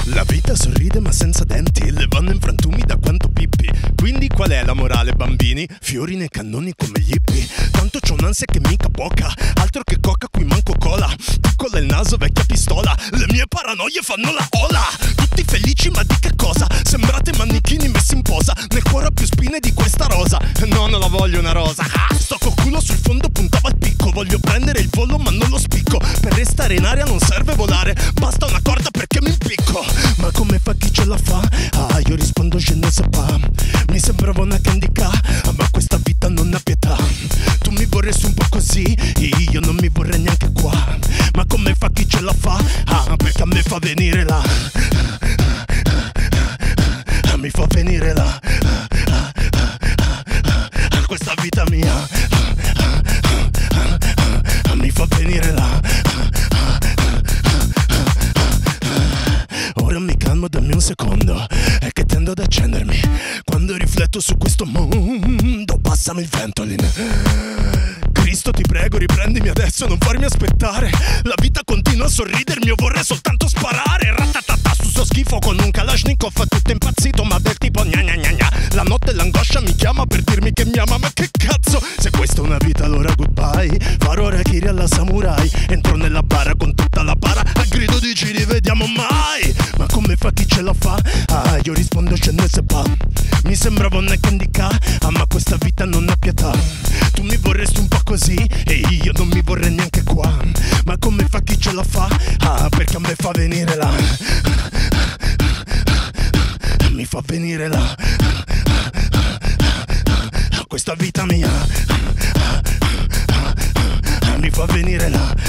La vita sorride ma senza denti, le vanno in frantumi da quanto pippi. Quindi qual è la morale, bambini? Fiori nei cannoni come gli hippie. Tanto c'ho un'ansia che mica poca, altro che coca qui manco cola. Piccola il naso, vecchia pistola, le mie paranoie fanno la ola. Tutti felici ma di che cosa? Sembrate manichini messi in posa, nel cuore ho più spine di questa rosa. No, non la voglio una rosa. Sto col culo sul fondo, puntavo al picco. Voglio prendere il volo ma non lo spicco. Per restare in aria non serve volare, basta una corda perché mi impicco. Ma come fa chi ce la fa? Ah, io rispondo je ne sais pas. Mi sembrava una candica, ma questa vita non ha pietà. Tu mi vorresti un po' così, io non mi vorrei neanche qua. Ma come fa chi ce la fa? Ah, perché a me fa venire là. Mi fa venire là. Questa vita mia mi fa venire là. Ora mi calmo, dammi un secondo, è che tendo ad accendermi quando rifletto su questo mondo. Passami il Ventolin. Cristo ti prego riprendimi adesso, non farmi aspettare. La vita continua a sorridermi, io vorrei soltanto sparare. Ratatata su sto schifo con un Kalashnikov, tutto impazzito ma del tipo gna gna gna gna. La notte l'angoscia mi chiama per dirmi che mi ama, ma che cazzo? Se questa è una vita allora goodbye. Farò Rakiri alla samurai, entro nella bara con tutta la para, a grido di ci rivediamo mai. Ma come fa chi ce la fa? Ah, io rispondo je ne sais pas. Mi sembrava una candica, ah ma questa vita non ha pietà. Tu mi vorresti un po' così e io non mi vorrei neanche qua. Ma come fa chi ce la fa? Ah, perché a me fa venire là. Mi fa venire là. Questa vita mia mi fa venire là.